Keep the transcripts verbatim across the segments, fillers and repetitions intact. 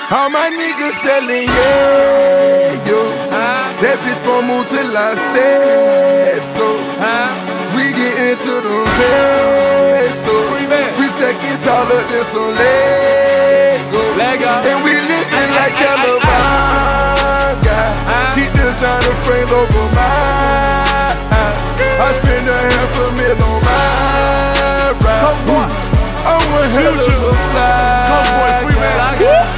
All my niggas selling, yeah, yo. Uh, that bitch gon' move till I say so. Uh, we get into the peso. We second taller than some Lego. Lego. And we living like California. Uh, Keep designer frames over my eyes. I spend a half a mil on my ride. I'm one hell of a fly.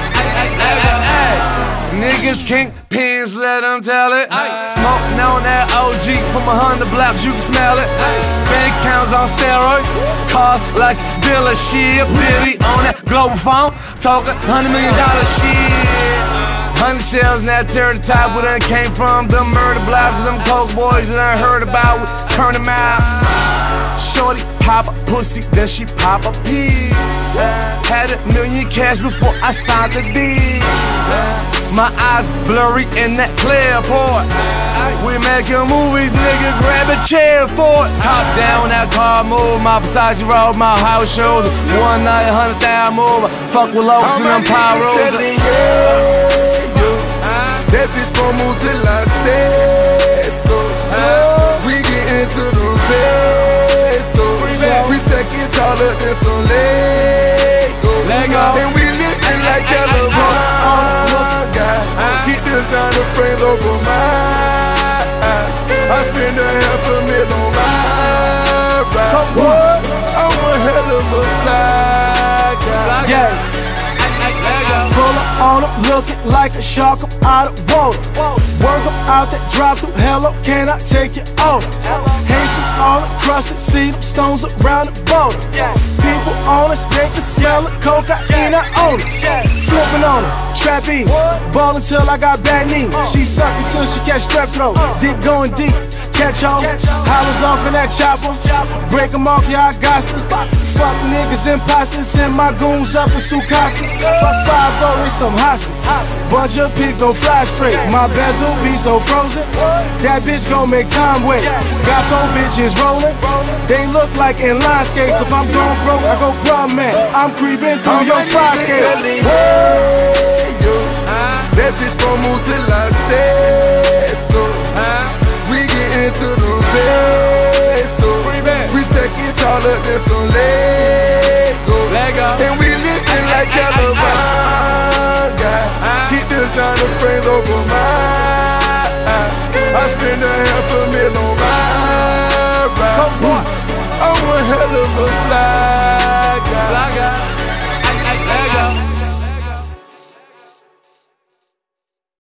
Niggas kingpins, let them tell it. Smoking on that O G from a hundred blocks, you can smell it. Bank accounts on steroids, cars like dealership. Billy on that global phone, talking hundred million dollar shit. Hundred shells in that turtle top, where done came from the murder block. Cause them coke boys that I heard about, we turn them out. Shorty pop a pussy, then she pop a pee. Had a million cash before I signed the deal. My eyes blurry in that clear port. We making movies, nigga, grab a chair for it. Top down, that car move, my Versace robe, my house shows. One night, a hundred thousand move. Fuck with Lopes and them pyros. That bitch gon' move till I say so. We get into the peso. We second taller than some Lego. And we living like California. Keep designer frames over my eyes. I spend a half a mil on my ride. I'm one hell of a fly guy. Yeah. Pull up on them, looking like a shark, I'm out of water. Work them out that drive through, hello, can I take you over? Haitians all encrusted, see them stones around the border. People on us, they can smell it, cocaine, I own it. Flipping on them, trapping, ballin' till I got bad knees. She suckin' till she catch strep throat, dick going deep. Catch all, hollers off in that chopper. Break them off, yeah, I got to. Fuck niggas, imposters, send my goons up in Sukasas. Fuck five oh, it's some hosses. Bunch of pigs don't fly straight. My bezel be so frozen. That bitch gon' make time wait. Got four bitches rolling. They look like inline skates. If I'm going broke, I go grub man. I'm creeping through your fire skate. That bitch gon' move till I say so. We get into the peso. We second taller than some Lego. And we living like California. Keep designer frames over my eyes. I spend a half a mil on my ride. I'm one hell of a fly.